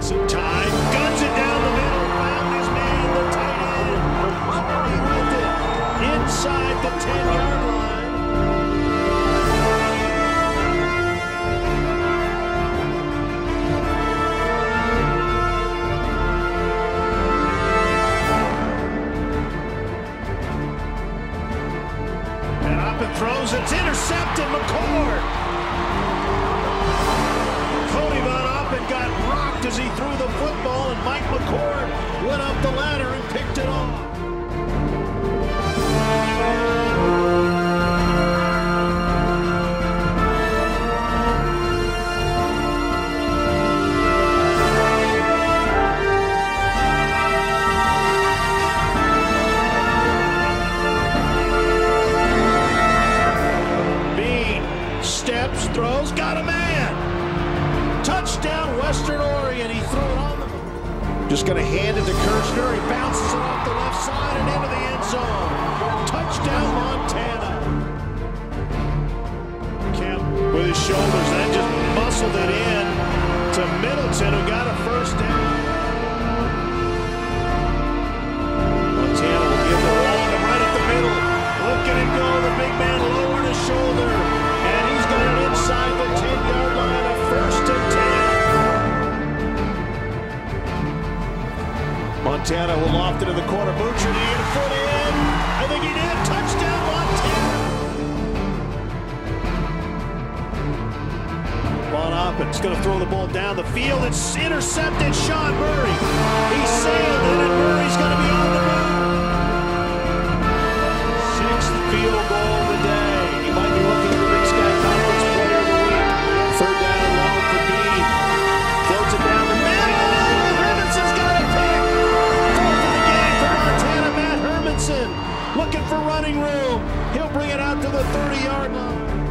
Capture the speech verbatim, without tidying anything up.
Some time, guns it down the middle, found his man, the tight end. Murray with it, inside the ten-yard line. And up and throws, it's intercepted, McCord. Got rocked as he threw the football, and Mike McCord went up the ladder and picked it off. Bean steps, throws, got a man. Touchdown, Western Oregon. He threw it on the... Just going to hand it to Kirschner. He bounces it off the left side and into the end zone. Touchdown, Montana. Kemp with his shoulders, then just muscled it in to Middleton, who got a first down. Montana will give the ball to right at the middle. Look at him go. The big man lowered his shoulder, and he's got it inside the ten-yard line. A first and ten. Montana will loft it to the corner. Moutra, did he get a foot in? I think he did. Touchdown, Montana. Von Oppens going to throw the ball down the field. It's intercepted. Sean Murray. He sailed it, and Murray's going to be on the move. Sixth field goal of the day. He might be looking at the Big Sky Conference Player of the Week. Third down low for Bean. Floats it down the middle. Hermanson's got a pick. Fourth of the game for Montana. Matt Hermanson looking for running room. He'll bring it out to the thirty-yard line.